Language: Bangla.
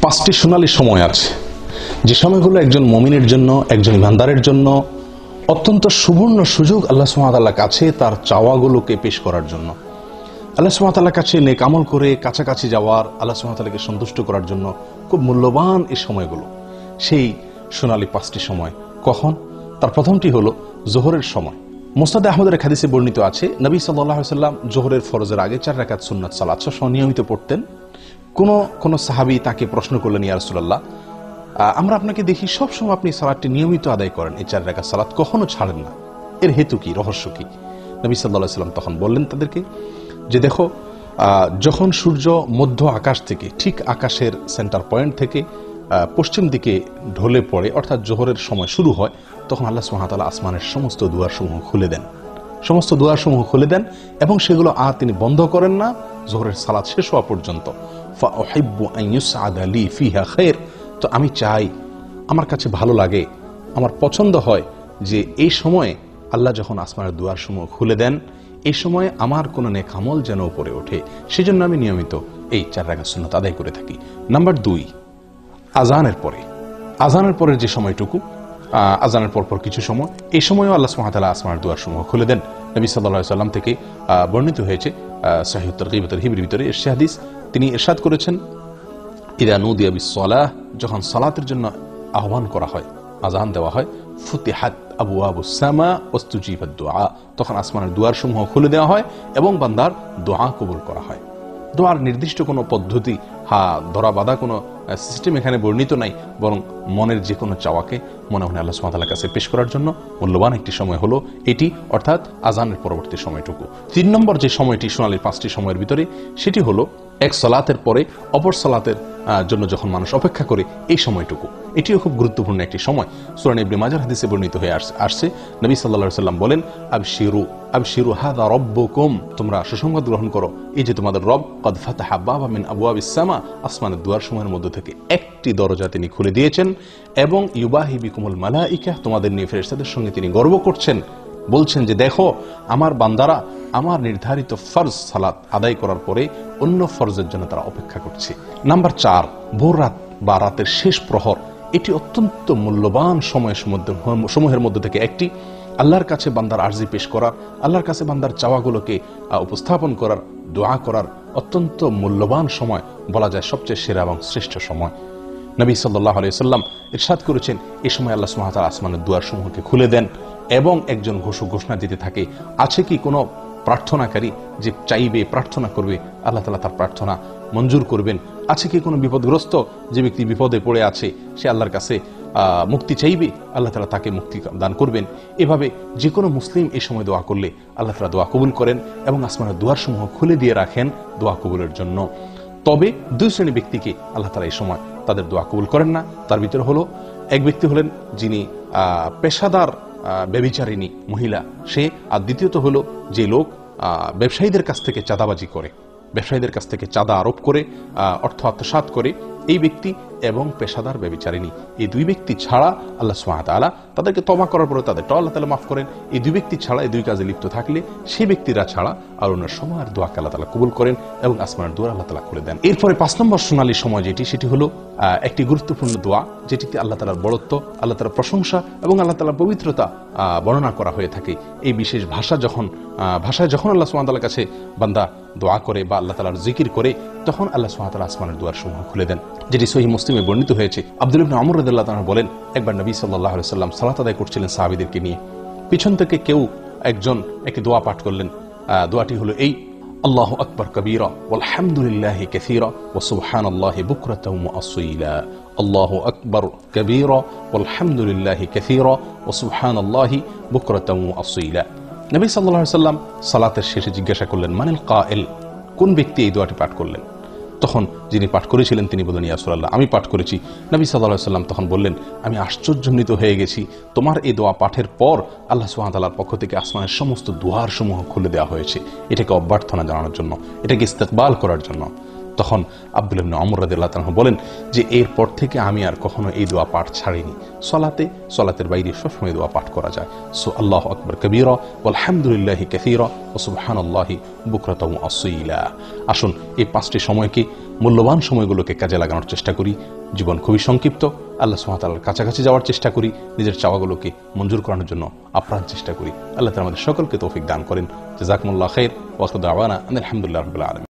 পাঁচটি সোনালী সময় আছে, যে সময়গুলো একজন মুমিনের জন্য, একজন ইমানদারের জন্য অত্যন্ত সুবর্ণ সুযোগ আল্লাহ সুবহানাহু ওয়া তাআলার কাছে তার চাওয়াগুলোকে পেশ করার জন্য, আল্লাহ সুবহানাহু ওয়া তাআলার কাছে নেক আমল করে কাছাকাছি যাওয়ার, আল্লাহ সুবহানাহু ওয়া তাআলাকে সন্তুষ্ট করার জন্য খুব মূল্যবান এই সময়গুলো। সেই সোনালী পাঁচটি সময় কখন? তার প্রথমটি হলো জোহরের সময়। মুসনাদে আহমদের এক হাদিসে বর্ণিত আছে, নবী সাল্লাল্লাহু আলাইহি ওয়াসাল্লাম জোহরের ফরজের আগে 4 রাকাত সুন্নাত সালাত নিয়মিত পড়তেন। কোন সাহাবী তাকে প্রশ্ন করলেন, ইয়া রাসূলুল্লাহ, আমরা আপনাকে দেখি সবসময় আপনি সালাতটি নিয়মিত আদায় করেন, এই 4 রাকাত সালাত কখনো ছাড়েন না, এর হেতু কি, রহস্য কি? নবী সাল্লাল্লাহু আলাইহি ওয়াসাল্লাম তখন বললেন তাদেরকে যে দেখো, যখন সূর্য মধ্য আকাশ থেকে, ঠিক আকাশের সেন্টার পয়েন্ট থেকে পশ্চিম দিকে ঢলে পড়ে, অর্থাৎ জোহরের সময় শুরু হয়, তখন আল্লাহ সুবহানাহু ওয়া তাআলা আসমানের সমস্ত দুয়ারসমূহ খুলে দেন, সমস্ত দুয়ারসমূহ খুলে দেন এবং সেগুলো আর তিনি বন্ধ করেন না জোহরের সালাত শেষ হওয়া পর্যন্ত। ফাউহিব্বু আন ইউসআদা লি ফিহা খায়র, তো আমি চাই, আমার কাছে ভালো লাগে, আমার পছন্দ হয় যে এই সময়ে আল্লাহ যখন আসমানের দুয়ারসমূহ খুলে দেন, এই সময়ে আমার কোনো নেক আমল যেন উপরে ওঠে, সেজন্য আমি নিয়মিত এই 4 রাকাত সুন্নাত আদায় করে থাকি। নাম্বার 2, আজানের পরে। আজানের পরের যে সময়টুকু, আজানের পরপর কিছু সময়, এই সময়ও আল্লাহ সুবহানাহু ওয়া তাআলা আসমানের দুয়ারসমূহ খুলে দেন। নবী সাল্লাল্লাহু আলাইহি ওয়াসাল্লাম থেকে বর্ণিত হয়েছে সহিহ তারগীব ওয়া তারহীবের ভিতরে এর হাদিস, তিনি ইরশাদ করেছেন, ইযা নুদিয়া বিস-সালাহ, যখন সালাতের জন্য আহ্বান করা হয়, আজান দেওয়া হয়, ফুতিহাত আবওয়াবুস সামা ওয়াস্তুজিবাদ দুআ, তখন আসমানের দুয়ারসমূহ খুলে দেওয়া হয় এবং বান্দার দোয়া কবুল করা হয়। দোয়ার নির্দিষ্ট কোনো পদ্ধতি, ধরা বাঁধা কোনো সিস্টেম এখানে বর্ণিত নাই, বরং মনের যে কোনো চাওয়াকে মনে মনে আল্লাহ সুবহানাহু ওয়া তাআলার কাছে পেশ করার জন্য মূল্যবান একটি সময় হলো এটি, অর্থাৎ আজানের পরবর্তী সময়টুকু। 3 নম্বর যে সময়টি সোনালীর 5টি সময়ের ভিতরে, সেটি হলো এক সালাতের পরে অপর সালাতের জন্য যখন মানুষ অপেক্ষা করে, এই সময়টুকু, এটিও খুব গুরুত্বপূর্ণ একটি সময়। সূরা ইবনে মাজাহ হাদিসে বর্ণিত হয়ে আসছে, নবী সাল্লাল্লাহু আলাইহি ওয়াসাল্লাম বলেন, আবশিরু হাযা রাব্বুকুম, তোমরা সুসংবাদ গ্রহণ করো, এই যে তোমাদের রব, কদ ফাতাহা বাবা মিন আবওয়াবিস সামা, আসমানের দুয়ারসমূহের মধ্য থেকে একটি দরজা তিনি খুলে দিয়েছেন, এবং ইউবাহি বিকুমুল মালাইকা, তোমাদের নিয়ে ফেরেশতাদের সঙ্গে তিনি গর্ব করছেন, বলছেন যে দেখো, আমার বান্দারা আমার নির্ধারিত ফরজ সালাত আদায় করার পরে অন্য ফরজের জন্য তারা অপেক্ষা করছে। নাম্বার 4, ভোর রাত বা রাতের শেষ প্রহর, এটি অত্যন্ত মূল্যবান সময়ের মধ্যে থেকে একটি। আল্লাহর কাছে বান্দার আরজি পেশ করার, আল্লাহর কাছে বান্দার চাওয়াগুলোকে উপস্থাপন করার, দোয়া করার অত্যন্ত মূল্যবান সময়, বলা যায় সবচেয়ে সেরা এবং শ্রেষ্ঠ সময়। নবী সাল্লাল্লাহু আলাইহি ওয়াসাল্লাম ইরশাদ করেছেন, এই সময় আল্লাহ সুবহানাহু ওয়া তাআলা আসমানের দুয়ারসমূহকে খুলে দেন এবং একজন ঘোষণা দিতে থাকে, আছে কি কোনো প্রার্থনাকারী যে চাইবে, প্রার্থনা করবে, আল্লাহ তাআলা তার প্রার্থনা মঞ্জুর করবেন? আছে কি কোনো বিপদগ্রস্ত যে ব্যক্তি বিপদে পড়ে আছে, সে আল্লাহর কাছে মুক্তি চাইবে, আল্লাহ তাআলা তাকে মুক্তি দান করবেন? এভাবে যে কোনো মুসলিম এই সময় দোয়া করলে আল্লাহ তাআলা দোয়া কবুল করেন এবং আসমানের দুয়ারসমূহ খুলে দিয়ে রাখেন দোয়া কবুলের জন্য। তবে 2 শ্রেণী ব্যক্তিকে আল্লাহ তাআলা এই সময় তাদের দোয়া কবুল করেন না। তার ভিতরে হলো, এক ব্যক্তি হলেন যিনি পেশাদার ব্যভিচারিণী মহিলা, সে, আর দ্বিতীয়ত হলো যে লোক ব্যবসায়ীদের কাছ থেকে চাঁদাবাজি করে, ব্যবসায়ীদের কাছ থেকে চাঁদা আরোপ করে অর্থ আত্মসাৎ করে, এই ব্যক্তি এবং পেশাদার ব্যভিচারিণী, এই 2 ব্যক্তি ছাড়া আল্লাহ সুবহানাহু ওয়া তাআলা তাদেরকে তওবা করার পরে তাদেরটাও আল্লাহ তাআলা মাফ করেন। এই 2 ব্যক্তি ছাড়া, এই 2 কাজে লিপ্ত থাকলে, সেই ব্যক্তিরা ছাড়া আর অন্য সময়ের দোয়াকে আল্লাহ তাআলা কবুল করেন এবং আসমানের দুয়ার আল্লাহ তাআলা খুলে দেন। এরপরে 5 নম্বর সোনালী সময় যেটি, সেটি হলো একটি গুরুত্বপূর্ণ দোয়া, যেটিতে আল্লাহ তাআলার বড়ত্ব, আল্লাহ তাআলার প্রশংসা এবং আল্লাহ তাআলার পবিত্রতা বর্ণনা করা হয়ে থাকে। এই বিশেষ ভাষায় যখন আল্লাহ সুবহানাহু ওয়া তাআলার কাছে বান্দা দোয়া করে বা আল্লাহ তাআলার জিকির করে, তখন আল্লাহ সুবহানাহু ওয়া তাআলা আসমানের দুয়ারসমূহ খুলে দেন, যেটি সহিহ মুসলিমে বর্ণিত হয়েছে। আব্দুল্লাহ ইবনে আমর রাদিয়াল্লাহু তাআলা বলেন, একবার নবী সাল্লাল্লাহু আলাইহি ওয়াসাল্লাম সালাত আদায় করছিলেন সাহাবীদেরকে নিয়ে, পিছন থেকে কেউ একজন একটি দোয়া পাঠ করলেন। দোয়াটি হলো এই, আল্লাহু আকবার কাবীরা ওয়ালহামদুলিল্লাহি কাসীরা ওয়া সুবহানাল্লাহি বুকরাতাও ওয়া আসীলা, আল্লাহু আকবার কাবীরা ওয়ালহামদুলিল্লাহি কাসীরা ওয়া সুবহানাল্লাহি বুকরাতাও ওয়া আসীলা। নবী সাল্লাল্লাহু আলাইহি ওয়াসাল্লাম সালাতের শেষে জিজ্ঞাসা করলেন, মানিল কাইল, কোন ব্যক্তি এই দোয়াটি পাঠ করলেন? তখন যিনি পাঠ করেছিলেন তিনি বললেন, ইয়া রাসূলুল্লাহ, আমি পাঠ করেছি। নবী সাল্লাল্লাহু আলাইহি ওয়াসাল্লাম তখন বললেন, আমি আশ্চর্যান্বিত হয়ে গেছি, তোমার এই দোয়া পাঠের পর আল্লাহ সুবহানাহু ওয়া তাআলার পক্ষ থেকে আসমানের সমস্ত দুয়ারসমূহ খুলে দেওয়া হয়েছে, এটাকে অভ্যর্থনা জানানোর জন্য, এটাকে ইস্তেকবাল করার জন্য। তখন আব্দুল্লাহ ইবনে আমর রাদিয়াল্লাহু তাআলা বলেন যে এরপর থেকে আমি আর কখনো এই দোয়া পাঠ ছাড়িনি। সলাতের বাইরে সবসময় দোয়া পাঠ করা যায়। আল্লাহু আকবার কাবীরা ওয়ালহামদুলিল্লাহি কাসীরা ওয়া সুবহানাল্লাহি বুকরাতাও ওয়া আসীলা। আসুন এই 5টি সময়কে মূল্যবান সময়গুলোকে কাজে লাগানোর চেষ্টা করি। জীবন খুবই সংক্ষিপ্ত, আল্লাহ সুবহানাহু ওয়া তাআলার কাছাকাছি যাওয়ার চেষ্টা করি, নিজের চাওয়াগুলোকে মঞ্জুর করানোর জন্য আপ্রাণ চেষ্টা করি। আল্লাহ তাআলা আমাদের সকলকে তৌফিক দান করেন। জাযাকুমুল্লাহু খাইর ওয়া আখিরু দাওয়ানা আলহামদুলিল্লাহি রাব্বিল আলামিন।